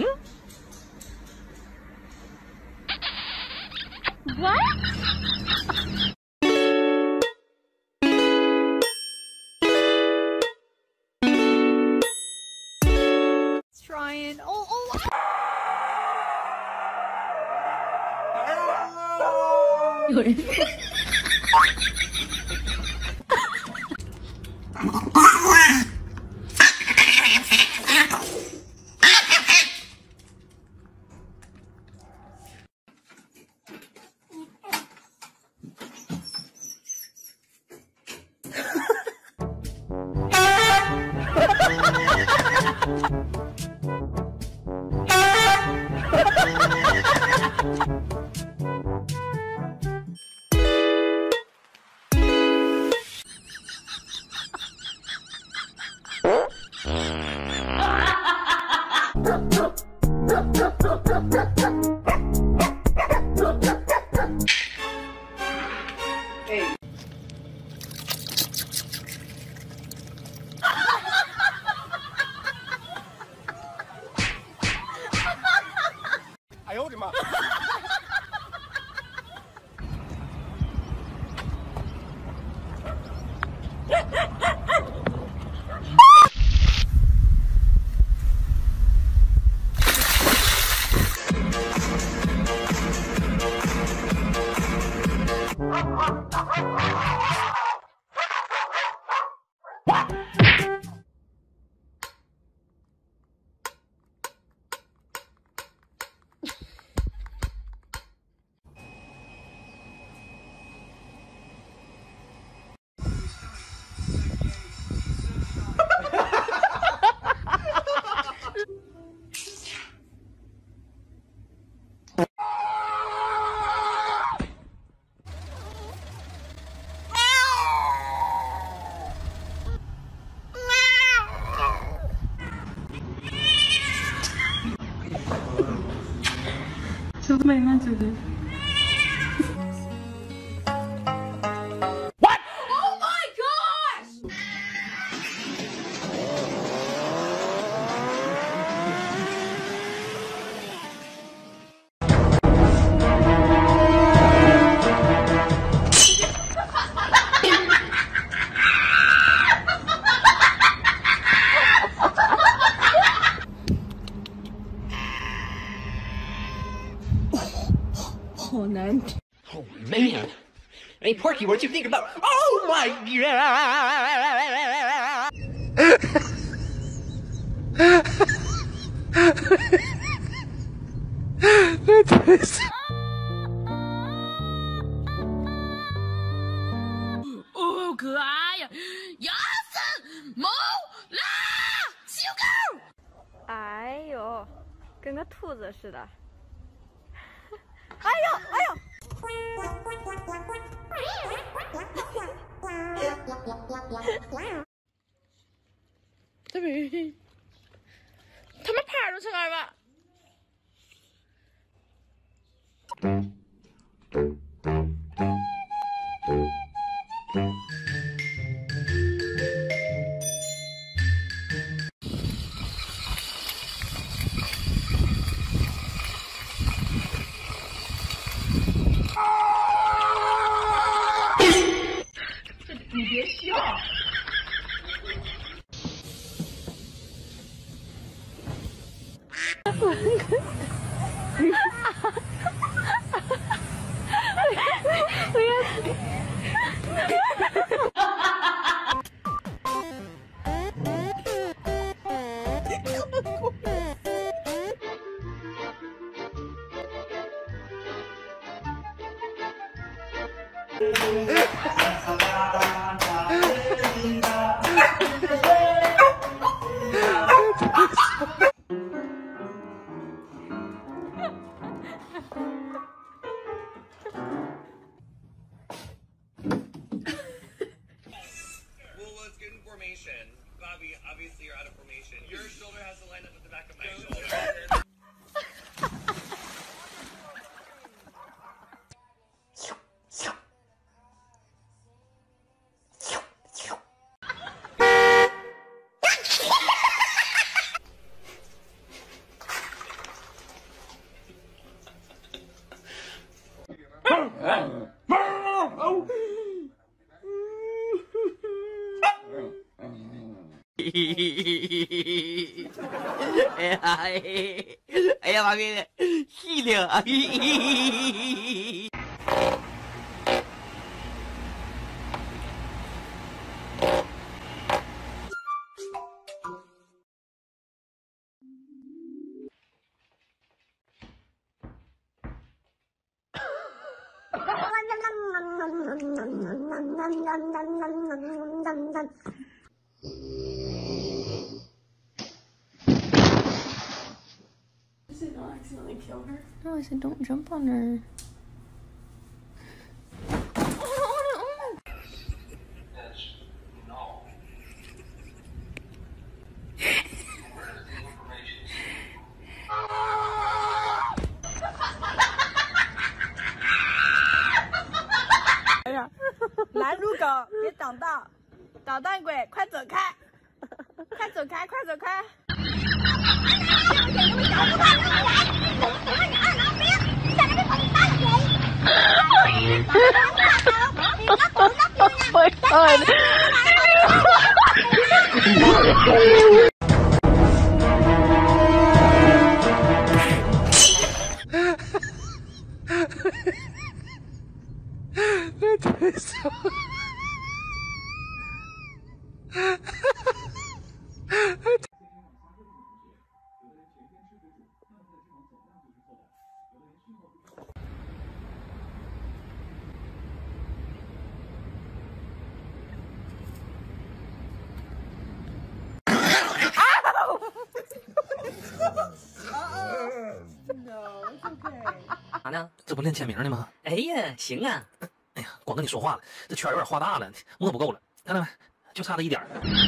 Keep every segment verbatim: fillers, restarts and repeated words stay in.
What? Trying. Oh, oh.有人。 哎呦我的妈！ 小美吗？姐姐。 What? Oh my gosh! 好难听。 Oh man, hey Porky, what you think about? Oh my god! 哦，可爱呀！亚森毛拉小狗。哎呦，跟个兔子似的。哎呦，哎呦！ 这边，他们爬着出来吧。你别笑。 Bobby, obviously you're out of formation. Your shoulder has to line up with the back of my shoulder. 哎呀，哎呀，妈逼，细灵啊！ You said don't accidentally kill her? No, I said don't jump on her. No. 哎呀，拦路狗，别挡道，捣蛋鬼，快走开！快走开，快走开！ 啥呢？这不练签名呢吗？哎呀，行啊！哎呀，光跟你说话了，这圈有点画大了，墨不够了，看到没？就差这一点儿。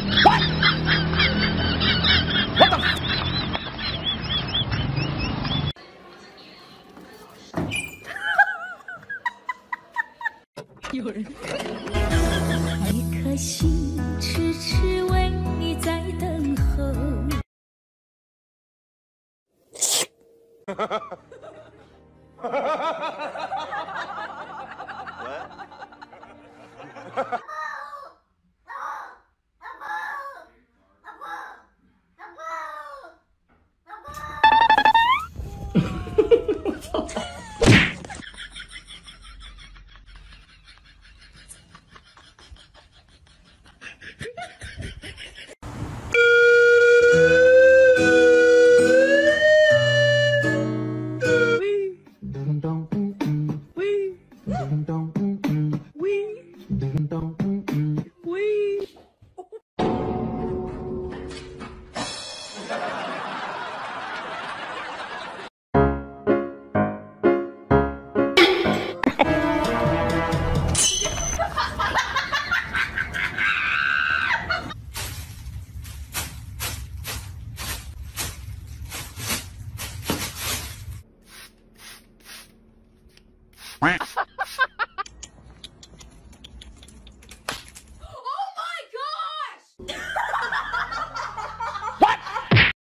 我等。 有人。 一颗心痴痴为你在等候。 Quack.